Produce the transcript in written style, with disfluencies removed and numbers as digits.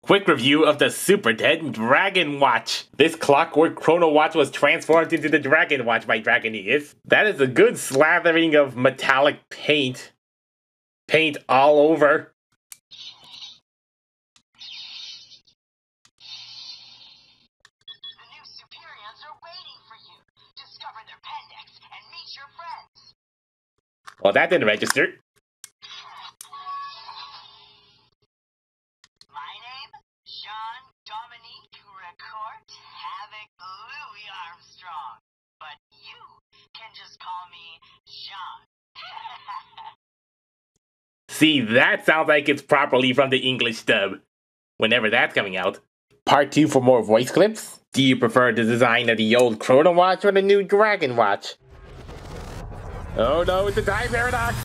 Quick review of the Super Dead Dragon Watch. This clockwork chrono watch was transformed into the Dragon Watch by Dragoneus. That is a good slathering of metallic paint. Paint all over. The new Superions are waiting for you. Discover their pendex and meet your friends. Well, that didn't register. Dominique Record Havoc Louis Armstrong, but you can just call me Jean. See, that sounds like it's properly from the English dub. Whenever that's coming out. Part 2 for more voice clips. Do you prefer the design of the old Chrono Watch or the new Dragon Watch? Oh no, it's a time paradox!